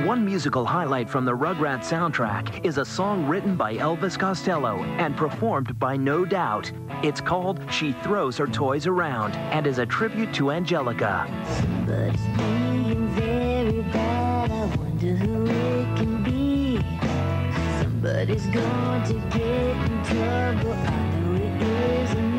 One musical highlight from the Rugrats soundtrack is a song written by Elvis Costello and performed by No Doubt. It's called She Throws Her Toys Around and is a tribute to Angelica. Somebody's being very bad. I wonder who it can be. Somebody's going to get in trouble. I know it isn't